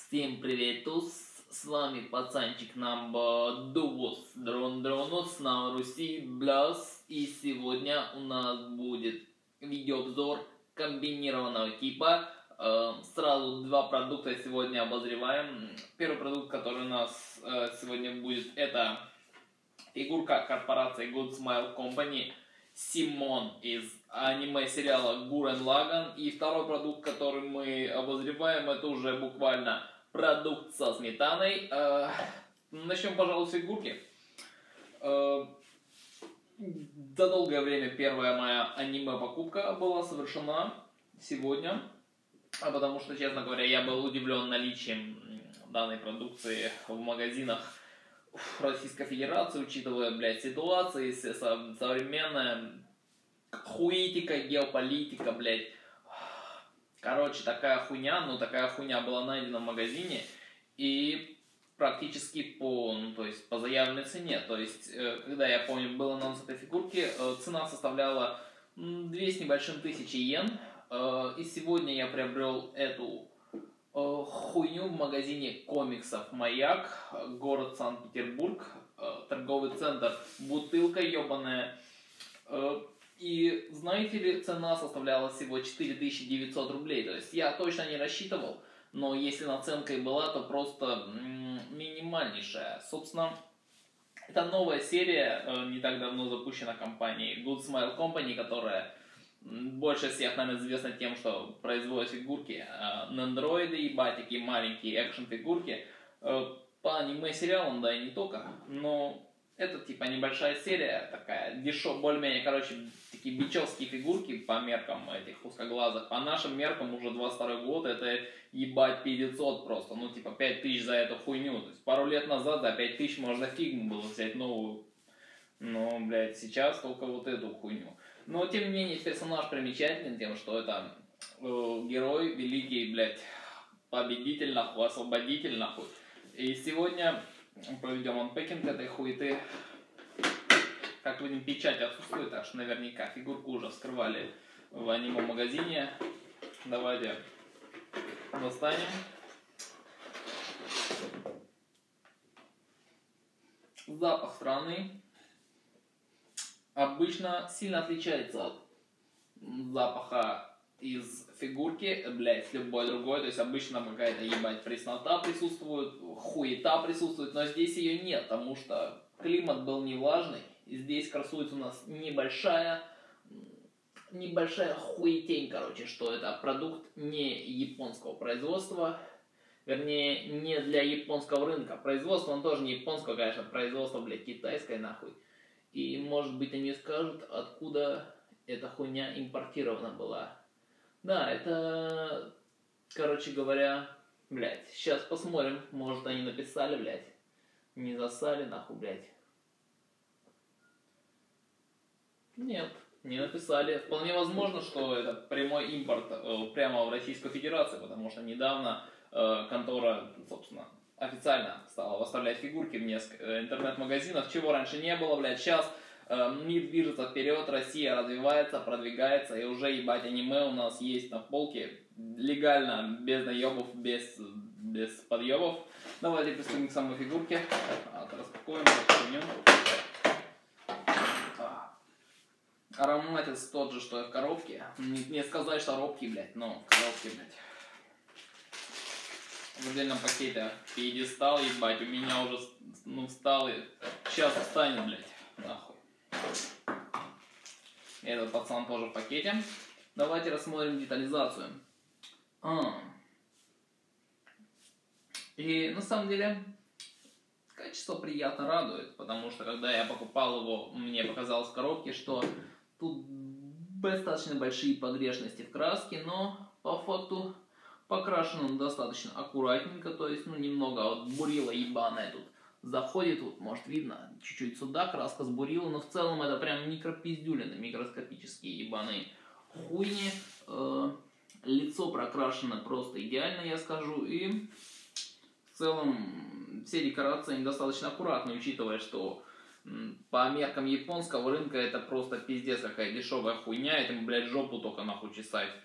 Всем приветус, с вами пацанчик number Дувос, Дронос на Руси Блас, и сегодня у нас будет видеообзор комбинированного типа. Сразу два продукта сегодня обозреваем. Первый продукт, который у нас сегодня будет, это фигурка корпорации Good Smile Company Симон из аниме-сериала Гуррен Лаганн. И второй продукт, который мы обозреваем, это уже буквально продукт со сметаной. Начнем, пожалуй, с фигурки. За долгое время первая моя аниме-покупка была совершена сегодня, потому что, честно говоря, я был удивлен наличием данной продукции в магазинах Российской Федерации, учитывая, блядь, ситуации, современная хуетика, геополитика, блядь. Короче, такая хуйня была найдена в магазине и практически по заявленной цене. То есть, когда, я помню, был анонс этой фигурки, цена составляла 2 с небольшим тысячи йен. И сегодня я приобрел эту хуйню в магазине комиксов «Маяк», город Санкт-Петербург, торговый центр «Бутылка ебаная». И знаете ли, цена составляла всего 4900 рублей. То есть я точно не рассчитывал, но если наценка и была, то просто минимальнейшая. Собственно, это новая серия, не так давно запущена компанией Good Smile Company, которая больше всех, наверное, известна тем, что производит фигурки на андроиды, ебать, такие маленькие экшн-фигурки по аниме-сериалам, да и не только. Но это типа небольшая серия, такая дешевая, более-менее, короче, такие бичевские фигурки по меркам этих узкоглазых. По нашим меркам уже 22 год, это ебать 500 просто, ну типа 5000 за эту хуйню. То есть пару лет назад за 5000 можно фигму было взять новую. Но, блядь, сейчас только вот эту хуйню. Но, тем не менее, персонаж примечательный тем, что это герой, великий, блядь, победитель, нахуй, освободитель, нахуй. И сегодня проведем анпекинг этой хуеты. Как видим, печать отсутствует, так что наверняка фигурку уже вскрывали в аниме-магазине. Давайте достанем. Запах странный. Обычно сильно отличается от запаха из фигурки, блядь, с любой другой. То есть обычно какая-то, ебать, преснота присутствует, хуета присутствует, но здесь ее нет, потому что климат был не влажный. И здесь красуется у нас небольшая хуетень, короче, что это продукт не японского производства, вернее, не для японского рынка. Производство, он тоже не японского, конечно, производство, блядь, китайское, нахуй. И, может быть, они скажут, откуда эта хуйня импортирована была. Да, это, короче говоря, блядь, сейчас посмотрим, может, они написали, блядь, не засали, нахуй, блядь. Нет, не написали. Вполне возможно, что это прямой импорт прямо в Российскую Федерацию, потому что недавно контора, собственно, официально стала выставлять фигурки в несколько интернет-магазинов, чего раньше не было, блядь. Сейчас мир движется вперед, Россия развивается, продвигается, и уже, ебать, аниме у нас есть на полке легально, без наебов, без подъебов. Давайте приступим к самой фигурке. Распакуем, распакуем. Ароматец тот же, что и в коробке. Не сказать, что робкий, блядь, но в коробке, блядь. В отдельном пакете пьедестал, ебать, у меня уже, встал и сейчас встанет, блядь, нахуй. Этот пацан тоже в пакете. Давайте рассмотрим детализацию. И на самом деле качество приятно радует, потому что когда я покупал его, мне показалось в коробке, что тут достаточно большие погрешности в краске, но по факту покрашен он достаточно аккуратненько, то есть, немного вот бурила ебаная тут заходит, вот, может, видно, чуть-чуть сюда краска с бурила, но в целом это прям микропиздюлины, микроскопические ебаные хуйни. Лицо прокрашено просто идеально, я скажу, и в целом все декорации они достаточно аккуратны, учитывая, что по меркам японского рынка это просто пиздец какая дешевая хуйня, этому, блядь, жопу только нахуй чесать.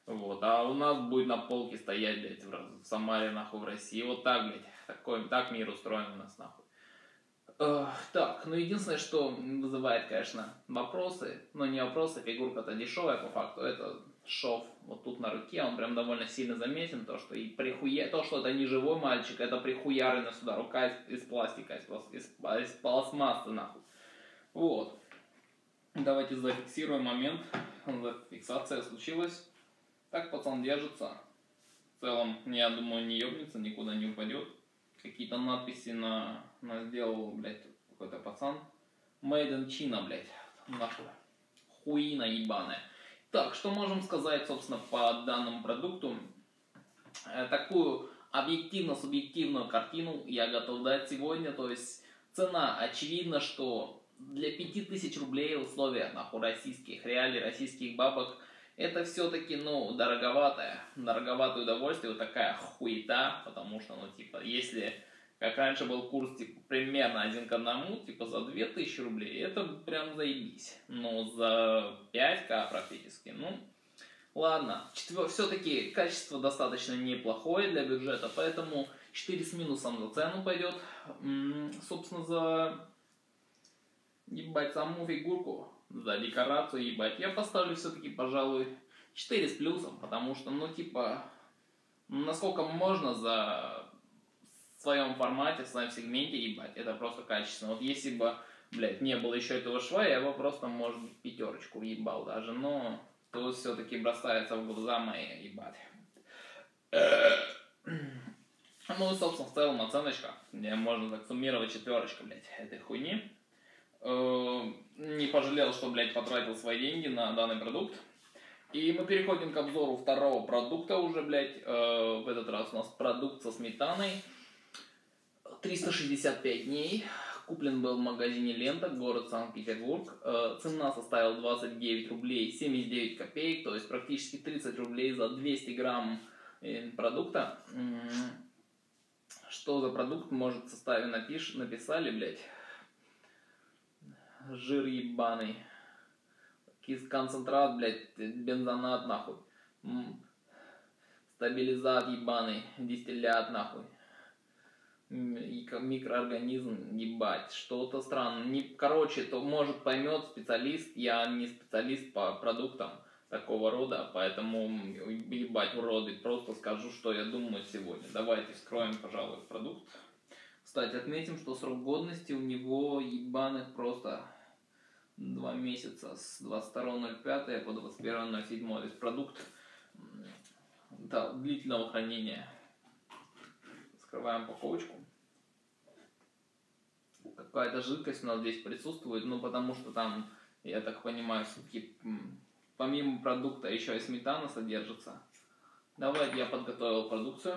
Вот, а у нас будет на полке стоять, блядь, в Самаре, нахуй, в России. Вот так, блядь, так мир устроен у нас, нахуй. Так, ну единственное, что вызывает, конечно, вопросы, но не вопросы, фигурка-то дешевая по факту, это шов вот тут на руке, он прям довольно сильно заметен, то, что то, что это не живой мальчик, это прихуярена сюда рука из пластика, из пластмассы, нахуй. Вот. Давайте зафиксируем момент, фиксация случилась. Так пацан держится. В целом, я думаю, не ебнется, никуда не упадет. Какие-то надписи сделал, блядь, какой-то пацан. Made in China, блядь. Нахуй. Хуина ебаная. Так, что можем сказать, собственно, по данному продукту? Такую объективно-субъективную картину я готов дать сегодня. То есть, цена, очевидно, что для 5000 рублей в условиях, нахуй, российских реалий, российских бабок, это все-таки, ну, дороговатое удовольствие, вот такая хуета, потому что, ну, типа, если, как раньше был курс, типа, примерно 1 к 1, типа, за 2000 рублей, это прям заебись. Ну, за 5к практически, ну, ладно. Все-таки качество достаточно неплохое для бюджета, поэтому 4 с минусом за цену пойдет. Собственно, за, ебать, саму фигурку, за декорацию, ебать, я поставлю все-таки, пожалуй, 4 с плюсом, потому что, ну, типа, насколько можно в своем формате, в своем сегменте, ебать, это просто качественно. Вот если бы, блядь, не было еще этого шва, я бы просто, может быть, 5 ебал даже, но тут все-таки бросается в глаза мои, ебать. Ну, собственно, в целом оценочка, где можно так суммировать 4, блядь, этой хуйни. Не пожалел, что, блядь, потратил свои деньги на данный продукт. И мы переходим к обзору второго продукта уже, блядь. В этот раз у нас продукт со сметаной. 365 дней. Куплен был в магазине «Лента», город Санкт-Петербург. Цена составила 29 рублей 79 копеек, то есть практически 30 рублей за 200 грамм продукта. Что за продукт, может, в составе написали, блядь. Жир ебаный. Концентрат, блядь, бензонат, нахуй. Стабилизат ебаный, дистиллят, нахуй. Микроорганизм, ебать, что-то странно. Короче, то может поймет специалист, я не специалист по продуктам такого рода, поэтому, ебать, уроды, просто скажу, что я думаю сегодня. Давайте вскроем, пожалуй, продукт. Кстати, отметим, что срок годности у него ебаных просто 2 месяца, с 22.05 по 21.07. То есть продукт, да, длительного хранения. Скрываем упаковочку. Какая-то жидкость у нас здесь присутствует, ну потому что там, я так понимаю, все-таки помимо продукта еще и сметана содержится. Давайте, я подготовил продукцию.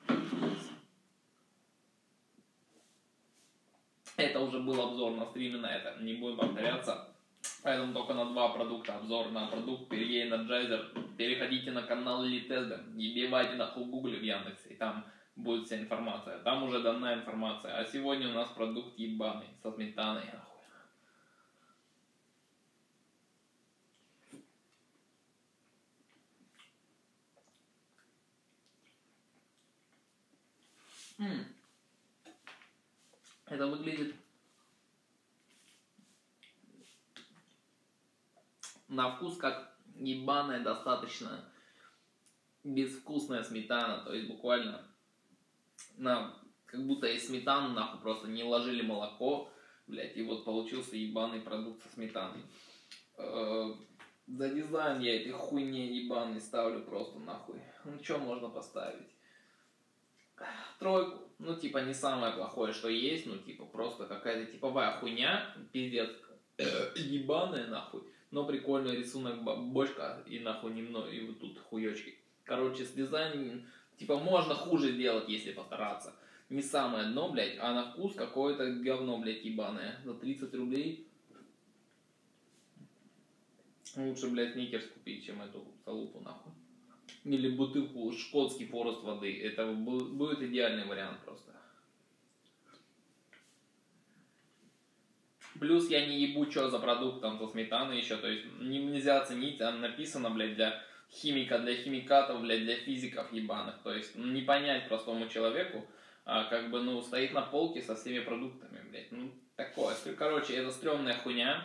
Это уже был обзор на стриме, на это не будем повторяться. Поэтому только на 2 продукта обзор. На продукт Perrier Energizer. Переходите на канал Литезда. Ебивайте нахуй в Гугле, в Яндексе. И там будет вся информация. Там уже дана информация. А сегодня у нас продукт ебаный. Со сметаной, нахуй. Это выглядит на вкус как ебаная, достаточно безвкусная сметана. То есть буквально как будто из сметаны нахуй просто не ложили молоко, блять, и вот получился ебаный продукт со сметаной. За дизайн я этой хуйне ебаной ставлю просто нахуй. Ну что можно поставить? 3. Ну типа не самое плохое, что есть, ну типа просто какая-то типовая хуйня, пиздец, ебаная нахуй. Но прикольный рисунок, бочка и нахуй немного, и вот тут хуёчки. Короче, с дизайном, типа, можно хуже сделать, если постараться. Не самое дно, блядь, а на вкус какое-то говно, блядь, ебаное. За 30 рублей лучше, блядь, сникерс купить, чем эту салупу, нахуй. Или бутылку шкотский форест воды. Это будет идеальный вариант просто. Плюс я не ебу, что за продукт там со сметаной еще. То есть нельзя оценить, там написано, блядь, для химика для химикатов, блядь, для физиков ебаных. То есть не понять простому человеку, как бы, ну, стоит на полке со всеми продуктами, блядь. Ну, такое. Короче, это стрёмная хуйня.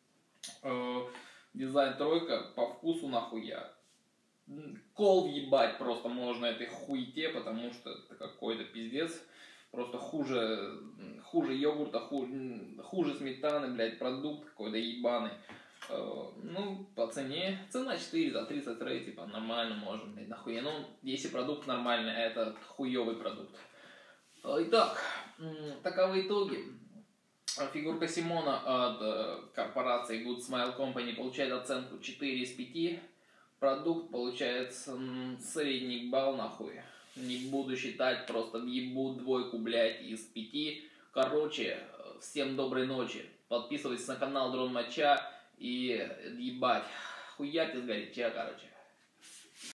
Дизайн тройка, по вкусу нахуя. Кол ебать просто можно этой хуйте, потому что это какой-то пиздец. Просто хуже йогурта, хуже сметаны, блядь, продукт какой-то ебаный. Ну, по цене, цена 4 за 30 рей, типа, нормально можно, блядь, нахуя. Ну, если продукт нормальный, а это хуёвый продукт. Итак, таковы итоги. Фигурка Симона от корпорации Good Smile Company получает оценку 4 из 5. Продукт получается средний балл, нахуй. Не буду считать, просто ебу двойку, блядь, из 5. Короче, всем доброй ночи. Подписывайтесь на канал Дрон Мача и ебать, хуять из горяча, короче.